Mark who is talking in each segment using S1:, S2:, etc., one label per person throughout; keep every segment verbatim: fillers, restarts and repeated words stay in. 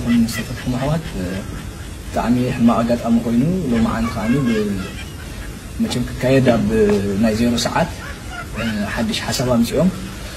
S1: عليكم مستفدكم أحوات تعمي حما أجت أم خوينو لو معان خاني بمشان كايدا بنايزيرو ساعات حدش حسبها مسيوم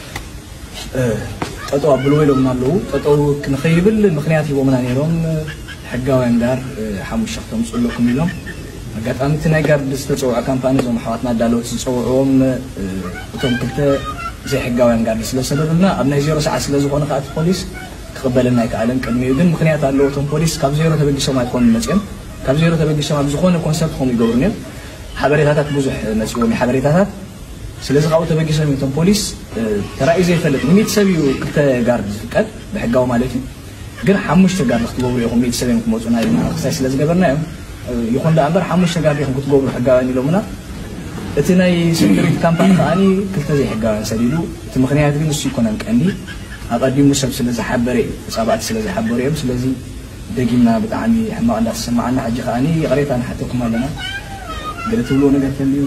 S1: تطوع بالويلو من اللو تطوع كنخيبل المخنيات يبغوا من عنيرهم حقاوي ندار حمو الشخص مسؤول لكم اليوم قد أنت ناجر دستوع كامبانيز ومحاوطنا دالوت تسوعهم وتم كنت زي حقاوي ندار سلسلة أبنا يزيرو ساعة سلسلة خونه خات بوليس قبلنا يكعلن كلمة يدن مخنيات على لوتهم بوليس كابزيرو تبي جسمه يكون مسئم كابزيرو تبي جسمه بزخون كونسبت هم يدورنين حبريتات بزح نسيومي حبريتات سلسلة قاو تبي جسمه يتم بوليس ترى إذا فلت ميت سبيو كنت جارد كات بحقاو مالتي قر حمش تجارد اختبوا يوم ميت سبيو كموزون هاي ما خساس لازم قبرنا يكون ده أمبر حمش تجارد يوم كنت جوبر حقاوي لومنا اتناي سكرت كامبان ثاني كنت زي حقاوي سديلو تمخنيات دي نسي يكون عندك عندي أقدم مسب سلزة حبري سبعة سلزة حبري بس لازم دقينا بتعني حما الله سمعنا حاجة خاني غريت أنا حتى كمان لنا قلت له أنا قلت له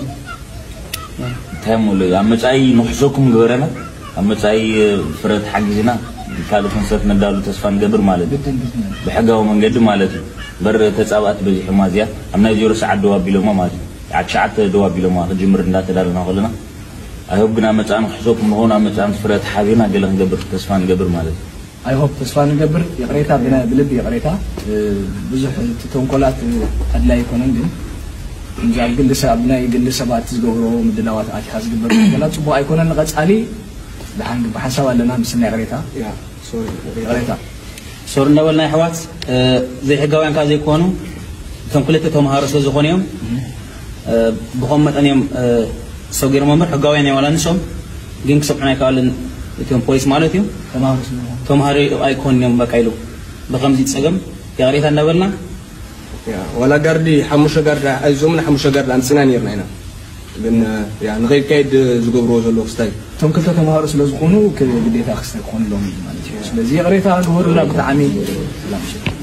S2: تهموا أما تأي نحسوكم جبرنا أما تأي فرد حجزنا كذا كونسبت ندالو تصفان جبر مالتي بحاجة ومن قد مالتي بر تسابقات بزي حمازية أما يجور ساعة دوا بيلو ما مالتي عاد ساعة دوا بيلو ما جمر ندات دارنا خلنا أيوبنا متعن حسوكم هون متعن فرد حبينا قلنا جبر تصفان جبر مالتي
S1: أيوب تصفان جبر يقريتها بنا بلبي يقريتها بزح تتونكولات قد لا يكون عندنا نجال قل سابنا يقل سبات تزجورو مدلوات أشخاص جبر قلنا تبغى يكون النقص علي لحن بحسب لنا مسنا يقريتها
S3: يا سوري
S1: يقريتها
S4: صور نقولنا حوات زي حجاوين كذا يكونوا كم كلته توم هارس لزخونيهم بهم أنيم سوغير ممر حجاوين ولا نسوم جنك سبحانه كالن يوم بوليس مالتيو
S1: تمام
S4: توم هاري أيكون يوم بكايلو بخمسة سجم يقريتها نقولنا
S3: يا ولا قردي حموش قرد أيزومنا حموش قرد عن سنان يرنا بن يعني غير كيد زجبروز ولا خستاي
S1: توم كلته توم هارس لزخونو كبديت أخسر خون لهم مالتي بس يقريتها جور ولا بتعمي لا مش